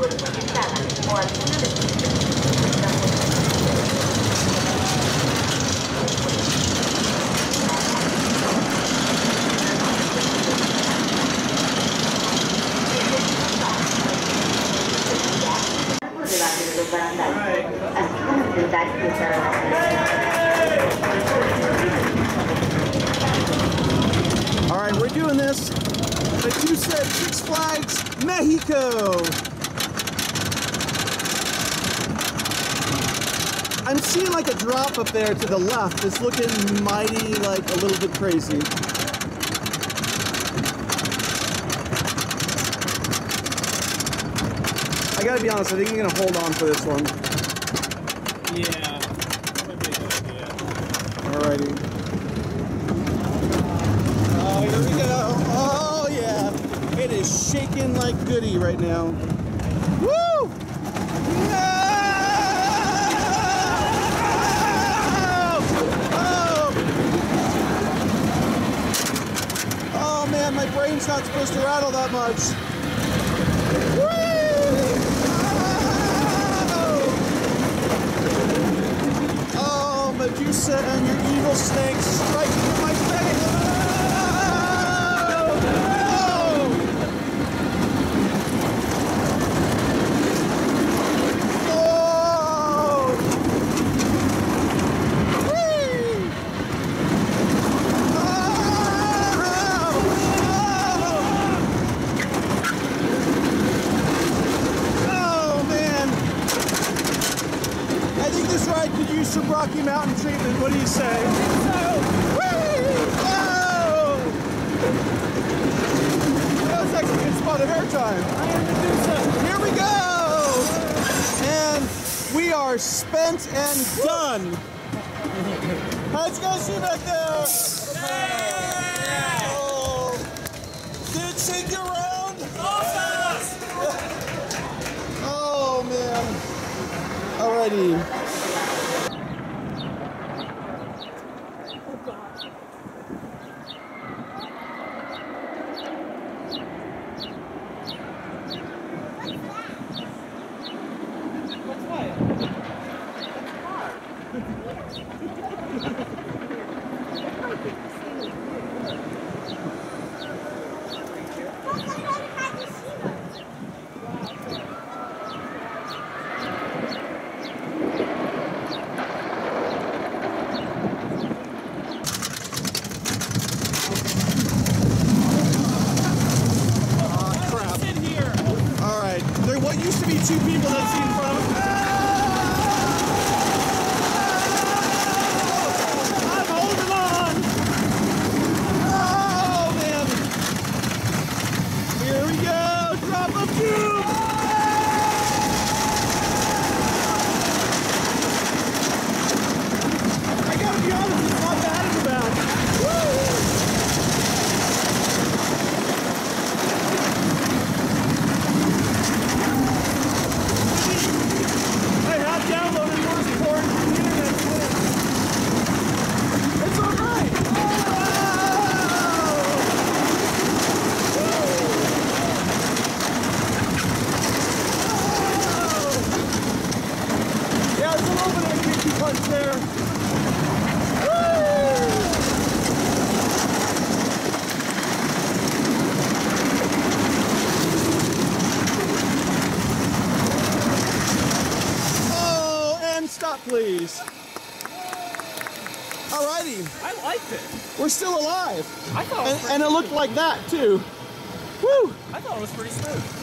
Alright, we're doing this. Medusa at Six Flags, Mexico. I'm seeing like a drop up there to the left. It's looking mighty, like a little bit crazy. I gotta be honest, I think I'm gonna hold on for this one. Yeah, that might be a good idea. Alrighty. Oh, here we go. Oh, yeah. It is shaking like goody right now. Woo! No! Oh! Oh, man, my brain's not supposed to rattle that much. Medusa and your evil snakes striking in my face! Oh! Oh, man! I think this ride could use some Rocky Mountain treatment. What do you say? I think so. Oh! That was actually a good spot of airtime. I am Medusa. Here we go! And we are spent and done. How'd you guys do back there? Oh. Did it shake you around? Oh, man. Alrighty. What used to be two people that's in front of us. I'm holding on. Oh, man. Here we go. Drop a cube. I gotta be honest, it's not bad in the back. Woo! There. Oh, and stop, please. Alrighty. I liked it. We're still alive. I thought it was and it looked like that too. Woo! I thought it was pretty smooth.